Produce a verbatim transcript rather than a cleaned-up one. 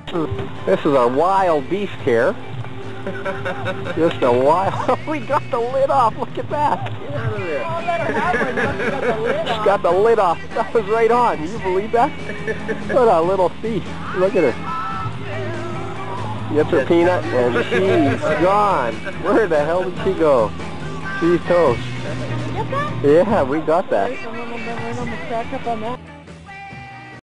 This is our wild beast here. Just a wild... We got the lid off. Look at that. Get out of there. Oh, let her have one. Look, she got the lid She's off. got the lid off. That was right on. Can you believe that? What a little thief. Look at her. Gets her peanut and she's gone. Where the hell did she go? She's toast. Did you get that? Yeah, we got that. Wait, I'm gonna, I'm gonna crack up on that.